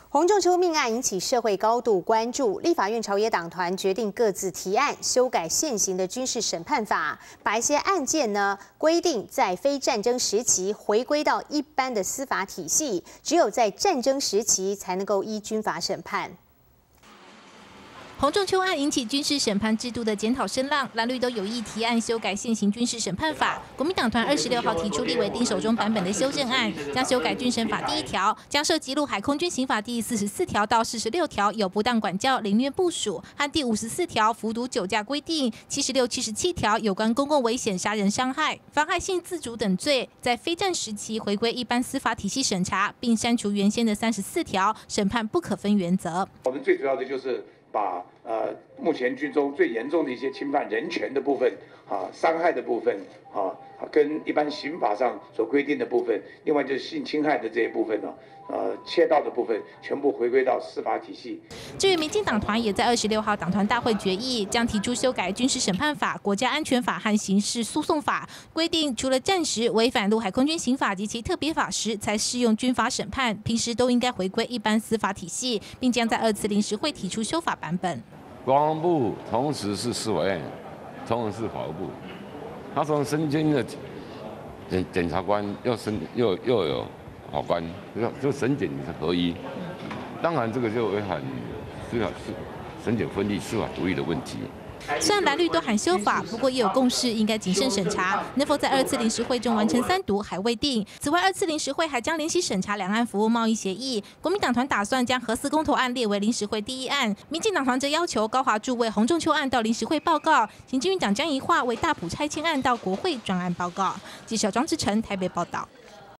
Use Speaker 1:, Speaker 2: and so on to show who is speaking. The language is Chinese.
Speaker 1: 洪仲丘命案引起社会高度关注，立法院朝野党团决定各自提案修改现行的军事审判法，把一些案件呢规定在非战争时期回归到一般的司法体系，只有在战争时期才能够依军法审判。
Speaker 2: 洪仲丘案引起军事审判制度的检讨声浪，蓝绿都有意提案修改现行军事审判法。国民党团26号提出立委丁守中版本的修正案，将修改军审法第1条，将涉及陆海空军刑法第44条到46条有不当管教、凌虐部属，和第54条服毒酒驾规定，76、77条有关公共危险、杀人伤害、妨害性自主等罪，在非战时期回归一般司法体系审查，并删除原先的34条审判不可分原则。
Speaker 3: 我们最主要的就是 把目前军中最严重的一些侵犯人权的部分伤害的部分跟一般刑法上所规定的部分，另外就是性侵害的这一部分切到的部分，全部回归到司法体系。
Speaker 2: 至于民进党团也在26号党团大会决议，将提出修改军事审判法、国家安全法和刑事诉讼法，规定除了战时违反陆海空军刑法及其特别法时才适用军法审判，平时都应该回归一般司法体系，并将在2次临时会提出修法版本。
Speaker 4: 国防部同时是司法院，同时是法务部，他从身兼的检察官又有法官，就审检是合一。当然，这个就违反审检分立、司法独立的问题。
Speaker 2: 虽然蓝绿都喊修法，不过也有共识，应该谨慎审查。能否在2次临时会中完成3读还未定。此外，2次临时会还将联席审查两岸服务贸易协议。国民党团打算将核四公投案列为临时会第1案，民进党团则要求高华柱为洪仲丘案到临时会报告，行政院长江宜桦为大埔拆迁案到国会专案报告。记者庄志成台北报道。